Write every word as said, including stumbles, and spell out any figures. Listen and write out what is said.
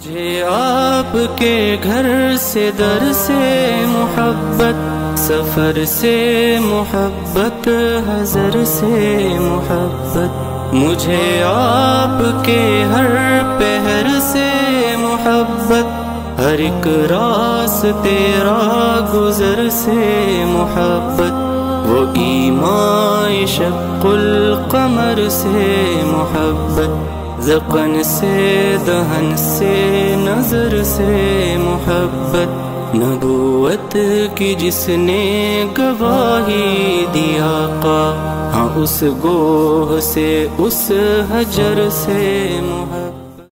मुझे आपके घर से दर से मोहब्बत, सफर से मोहब्बत, हजर से मोहब्बत, मुझे आपके हर पहर से मोहब्बत, हर एक रास्ते राह गुजर से मोहब्बत, वो ईमाए शक्कुल कमर से मोहब्बत, ज़क़न से दहन से नजर से मोहब्बत, नबूवत की जिसने गवाही दिया का, हाँ उस गोह से उस हजर से मोहब्बत।